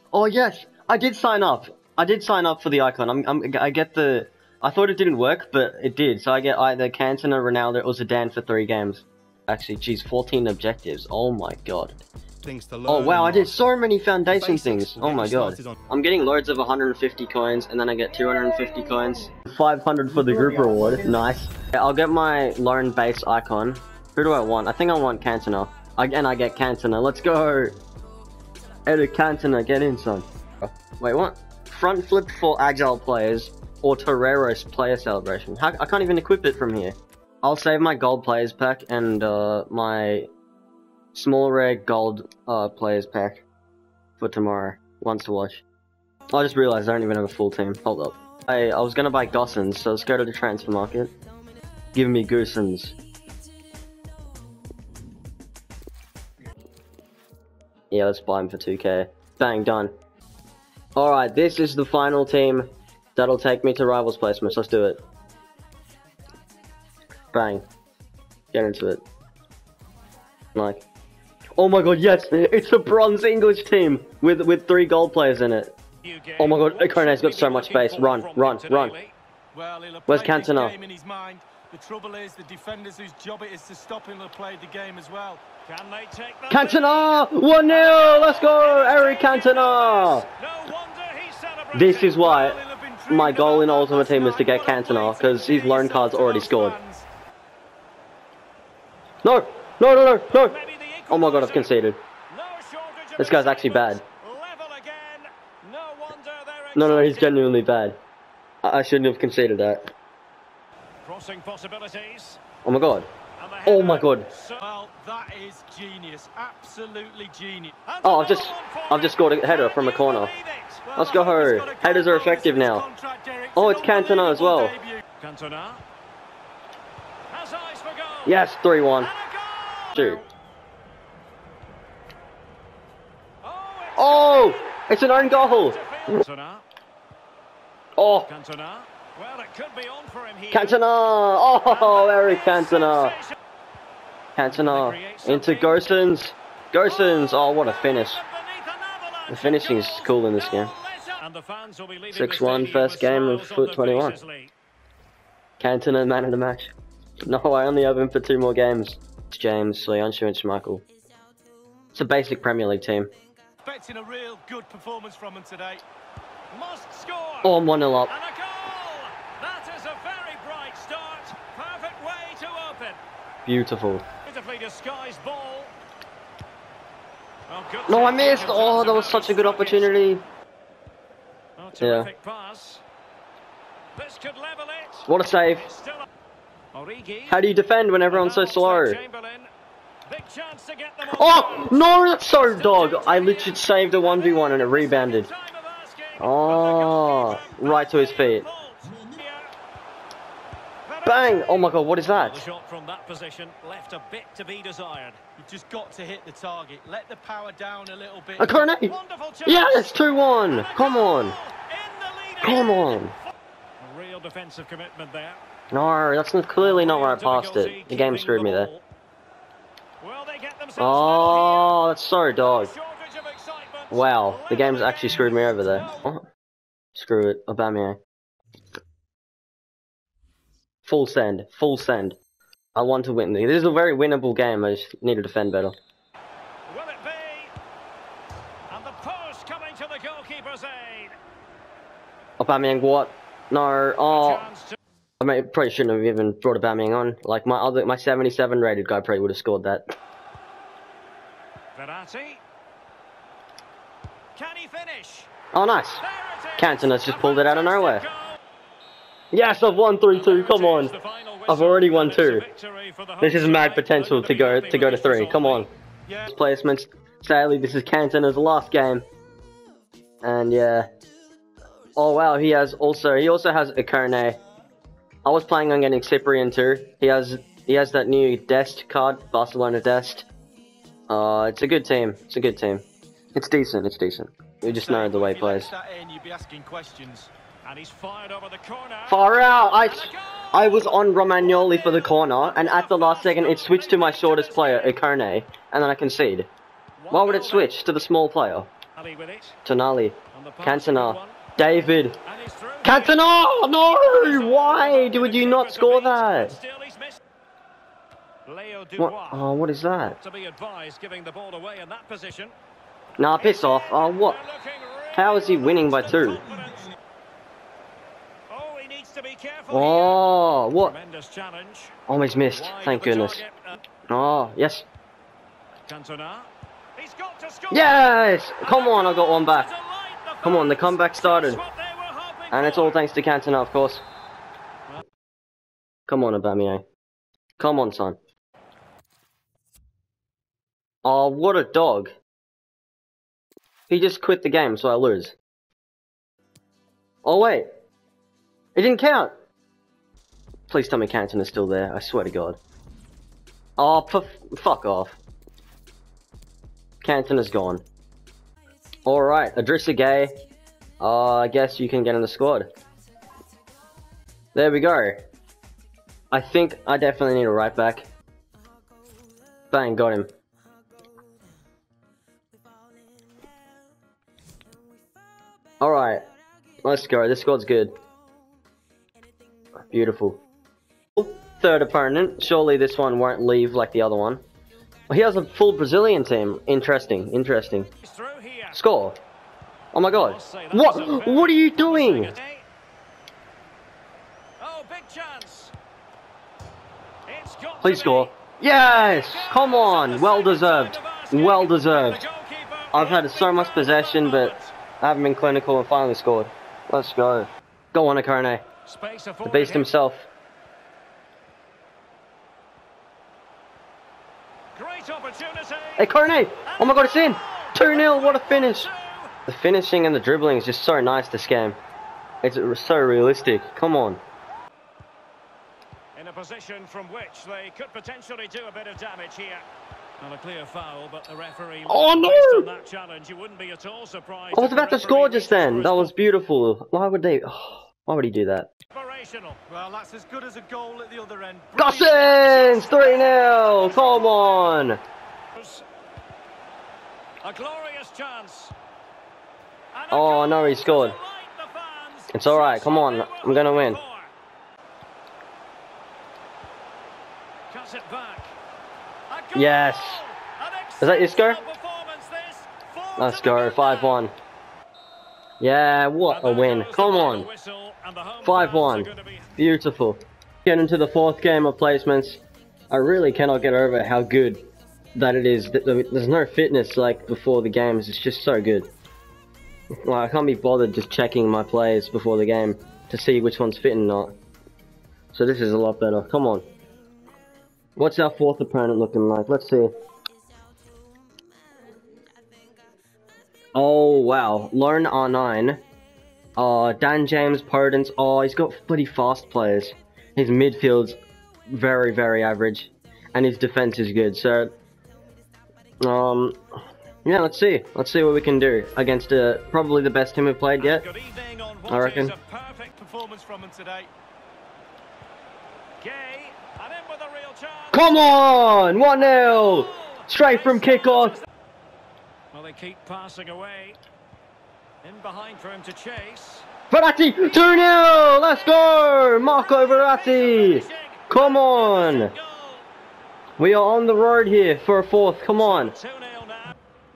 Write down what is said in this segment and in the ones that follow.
Oh yes, I did sign up. I did sign up for the icon. I get the. I thought it didn't work, but it did. So I get either Cantona, Ronaldo, or Zidane for 3 games. Actually, geez, 14 objectives. Oh my god. Oh wow, I did so many foundation things. Oh my god. I'm getting loads of 150 coins, and then I get 250 coins. 500 for the group reward. Nice. I'll get my lone base icon. Who do I want? I think I want Cantona. Again, I get Cantona. Let's go. Eric Cantona, get in, son. Wait, what? Front flip for agile players or Torero's player celebration. I can't even equip it from here. I'll save my gold players pack and my small rare gold players pack for tomorrow. Ones to watch. I just realized I don't even have a full team. Hold up. I was gonna buy Gossens, so let's go to the transfer market. Give me Goosens. Yeah, let's buy him for 2k. Bang, done. Alright, this is the final team that'll take me to Rivals placements. Let's do it. Bang. Get into it. Like. Oh my god, yes! It's a bronze English team with 3 gold players in it. Oh my god, Ikone's got so much space. Run, run, run. Where's Cantona? The trouble is the defenders whose job it is to stop him have played the game as well. Can they take that? Cantona! 1-0! Let's go! Eric Cantona! This is why my goal in Ultimate Team is to get Cantona, because his loan card's already scored. No! No, no, no, no! Oh my god, I've conceded. This guy's actually bad. No, no, he's genuinely bad. I shouldn't have conceded that. Crossing possibilities. Oh my god. Oh my god. Well, that is genius. Absolutely genius. Oh, I've just scored a header from a corner. Let's go. Headers are effective now. Oh, it's Cantona as well. Cantona. Yes, 3-1. Shoot. Oh, it's an own goal. Oh. Well, it could be on for him here. Cantona! Oh, Eric Cantona! Cantona into Gossens. Gossens! Oh, what a finish. The finishing is cool in this game. 6-1, first game of Foot 21. Cantona, man of the match. No, I only have him for 2 more games. It's James, Leoncio and Schmeichel. It's a basic Premier League team. Expecting a real good performance from him today. Must score! Oh, I'm 1-0 up. That is a very bright start. Perfect way to open. Beautiful. Beautifully disguised ball. Oh, no, I missed. Oh, that was such a good opportunity. Oh, terrific pass. This could level it. What a save. How do you defend when everyone's so slow? Oh, no, that's so dog. I literally saved a 1v1 and it rebounded. Oh, right to his feet. Bang! Oh my god, what is that? The shot from that position left a bit to be desired. You've just got to hit the target. Let the power down a little bit. A corner! Yes, 2-1! Come on! Come on! A real defensive commitment there. No, that's clearly not where I passed it. The game screwed me there. Oh, that's so dog. Wow, the game's actually screwed me over there. Oh, screw it, Aubameyang. Full send, full send. I want to win. This is a very winnable game. I just need to defend better. Will it be? And the post coming to the goalkeeper's aid. Aubameyang, what? No. Oh, I mean, probably shouldn't have even brought Aubameyang on. Like my 77 rated guy probably would have scored that. Verratti. Can he finish? Oh, nice. Cantona's just pulled it out of nowhere. Yes, I've won 3-2. Come on. I've already won 2. This is mad potential to go to 3. Come on. Placements. Sadly, this is Cantona's last game. And yeah. Oh wow, he also has Ikone. I was planning on getting Cyprian too. He has that new Dest card, Barcelona Dest. It's a good team. It's a good team. It's decent. It's decent. We just know the way he plays. And he's fired over the corner. Far out! I was on Romagnoli for the corner, and at the last second it switched to my shortest player, Ikone, and then I concede. Why would it switch to the small player? Ali with it. Tonali. And the pass Cantona. good one. David. And he's through. Cantona! No! Why would you not score that? Still he's missed. Leo What? Dubois. Oh, what is that? To be advised, giving the ball away in that position. Nah, piss off. Oh, what? They're looking really How is he winning by 2? confident. Oh, he needs to be careful. Oh, here. what? Tremendous challenge. Almost missed. Wide Thank of the goodness. target. Oh, yes. Cantona. He's got to score. Yes! Come on, I got one back. Come on, the comeback started. And it's all thanks to Cantona, of course. Come on, Aubameyang. Come on, son. Oh, what a dog. He just quit the game, so I lose. Oh, wait. It didn't count. Please tell me Cantona's still there. I swear to God. Oh, fuck off. Cantona's gone. Alright, Idrissa Gueye. I guess you can get in the squad. There we go. I think I definitely need a right back. Bang, got him. Alright, let's go. This squad's good. Beautiful. Third opponent. Surely this one won't leave like the other one. He has a full Brazilian team. Interesting, interesting. Score. Oh my God. What? What are you doing? Oh, big chance. Please score. Yes! Come on! Well deserved. Well deserved. I've had so much possession, but I haven't been clinical and finally scored. Let's go. Go on, Akone. The beast himself. Great opportunity. Akone! Oh my God, it's in! 2-0, what a finish! The finishing and the dribbling is just so nice this game. It's so realistic. Come on. In a position from which they could potentially do a bit of damage here. Not a clear foul, but the referee. Oh no! Based on that challenge, you wouldn't be at all surprised. I was about to score just then. That was beautiful. Why would they? Oh, why would he do that? Well, that's as good as a goal at the other end. Gossens! 3-0! Come on! A glorious chance. Oh no, he scored. It's alright, come on. I'm gonna win. Cuts it back. Yes. Is that your score? Let's go, 5-1. Yeah, what a win. Come on. 5-1. Beautiful. Get into the 4th game of placements. I really cannot get over how good that it is. There's no fitness like before the games. It's just so good. Like, I can't be bothered just checking my plays before the game to see which one's fit and not. So this is a lot better. Come on. What's our 4th opponent looking like? Let's see. Oh, wow. Lone R9. Dan James, Podence. Oh, he's got bloody fast players. His midfield's very, very average. And his defense is good. So, yeah, let's see. Let's see what we can do against probably the best team we've played yet. I reckon. Perfect performance from him today. Gueye, and in with a real chance. Come on! 1-0! Straight from kickoff. Well, they keep passing away. In behind for him to chase. Verratti! 2-0! Let's go! Marco Verratti! Come on! We are on the road here for a 4th. Come on. 2-0 now.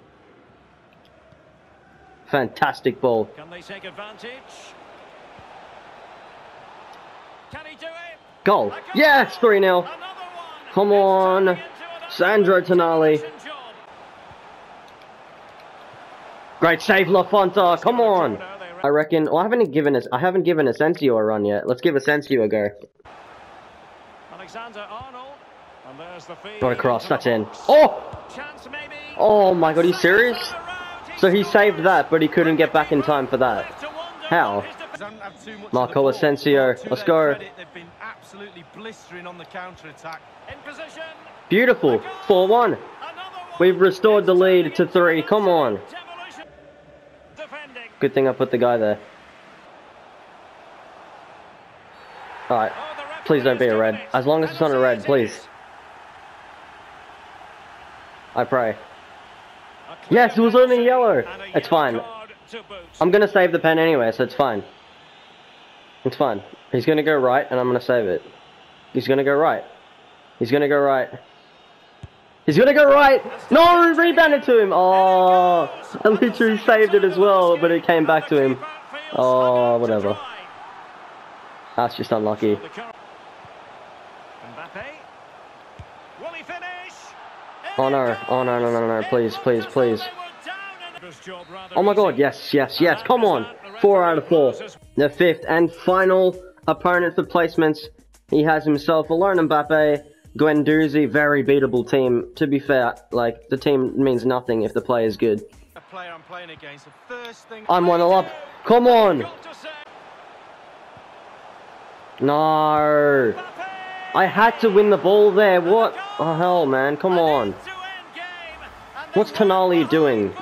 Fantastic ball. Can they take advantage? Can he do it? Goal. Yes! 3-0. Another one. Come on. Sandro Tonali. Great save, La Fonta. Come on. I reckon. Well, I haven't given Asensio a run yet. Let's give Asensio a go. Alexander-Arnold. And there's the feed. Got a cross. That's in. Oh! Chance maybe. Oh my God! Are you serious? So he saved that, but he couldn't get back in time for that. How? Marco Asensio. Let's go. They've been absolutely blistering on the counter-attack. In position. Beautiful. 4-1. We've restored the lead to 3. Come on. Good thing I put the guy there. Alright. Please don't be a red. As long as it's not a red, please. I pray. Yes, it was only yellow. It's fine. I'm gonna save the pen anyway, so it's fine. It's fine. He's gonna go right, and I'm gonna save it. He's gonna go right. He's gonna go right. He's gonna go right! No! Rebounded to him! Oh! I literally saved it as well, but it came back to him. Oh, whatever. That's just unlucky. Oh no, oh no, no, no, no, please, please, please. Oh my god, yes, yes, yes, come on! 4 out of 4. The 5th and final opponent for placements. He has himself alone Mbappe. Guendouzi, very beatable team. To be fair, like, the team means nothing if the player is good. I'm 1-0 up. Come on! No! I had to win the ball there. What the hell, man? Come on. What's Tonali doing?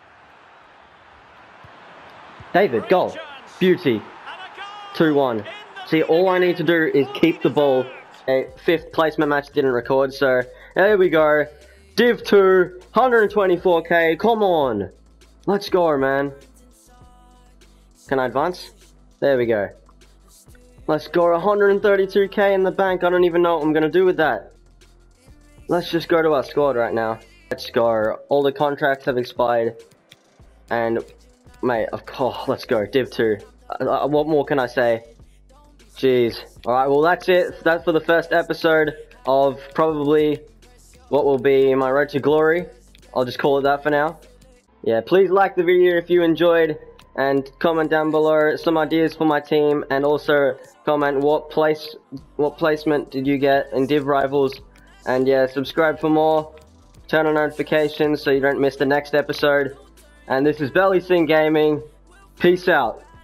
David, goal. Beauty. 2-1. See, all I need to do is keep the ball. A 5th placement match didn't record, so there we go. Div 2, 124k. Come on. Let's go, man. Can I advance? There we go. Let's go, 132k in the bank. I don't even know what I'm going to do with that. Let's just go to our squad right now. Let's go. All the contracts have expired. And, mate, of course, let's go. Div 2. What more can I say? Jeez. Alright, well that's it. That's for the first episode of probably what will be my road to glory. I'll just call it that for now. Yeah, please like the video if you enjoyed, and comment down below some ideas for my team, and also comment what placement did you get in Div Rivals. And yeah, subscribe for more, turn on notifications so you don't miss the next episode. And this is Belly Sing Gaming. Peace out.